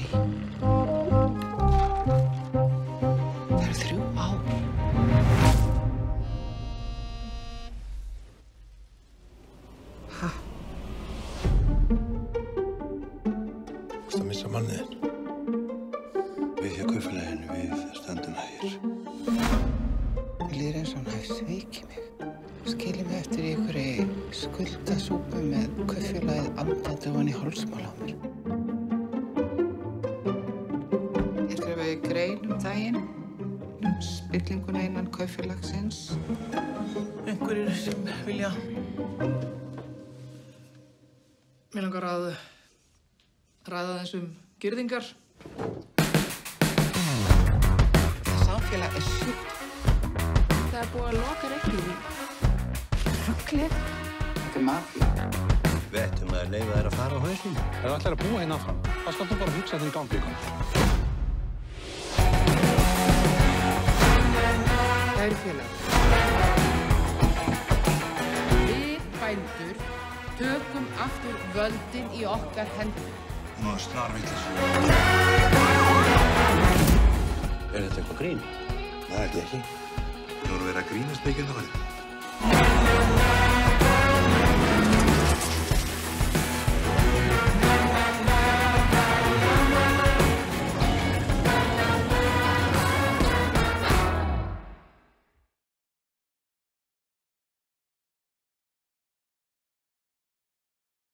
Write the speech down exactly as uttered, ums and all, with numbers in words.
Nei. Það eru þrjú ár. Ha? Þú veist að missa mannið þinn. Við hjá kaupfélaginu, við stöndum hægir. Mér líður eins og hann hafi svikið mig. Skilið mig eftir í einhverju skuldasúpu með kaupfélagið andandi ofan í hálsmál á mér. Ég skrifaði grein um daginn, um spillinguna innan kaupfélagsins. Einhverjir sem vilja... Mér langar að ræða þessum girðingar. Það samfélag er sjúkt. Það er búið að loka reikningum. Ruglið. Þetta er mafía. Við ættum að leyfa þær að fara á hausinn. Ef þú ætlar að búa hérna áfram, þá skaltu bara hugsa þinn gangi ykkur. Kæru félag. Við bændur tökum aftur völdin í okkar hendur. Nú er snarvillis. Er þetta eitthvað grín? Það held ég ekki. Nú erum við að grínast mikið um það.